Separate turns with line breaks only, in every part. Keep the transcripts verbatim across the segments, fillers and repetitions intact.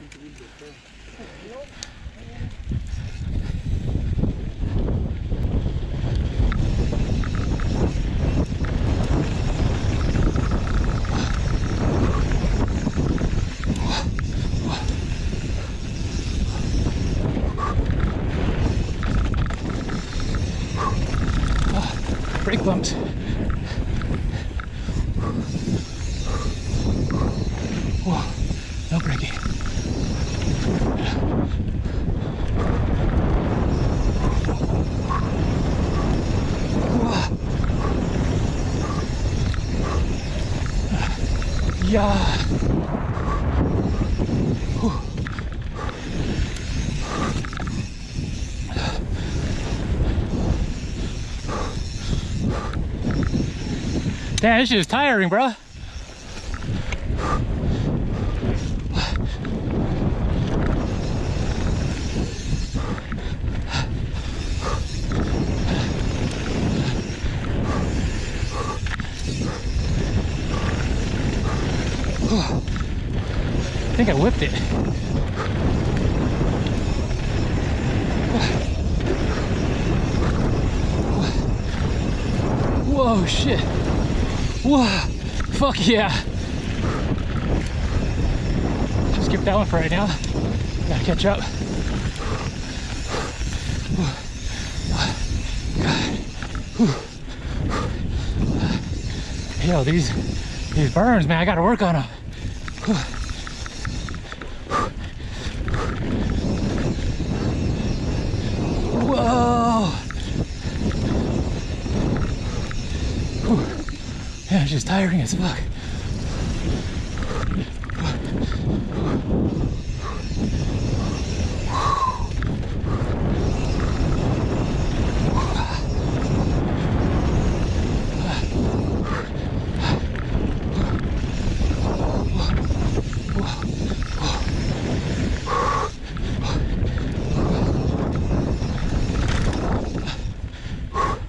Brake bumps. Whoa, no braking. Yeah. Whew. Damn, this shit is tiring, bro. I think I whipped it. Whoa, shit. Whoa, fuck yeah. Just skip that one for right now. Gotta catch up. God. Yo, these, these burns, man, I gotta work on them. Whoa. Yeah, it's just tiring as fuck.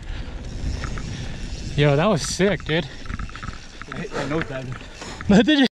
Yo, that was sick, dude.
I, I know that.
Did you?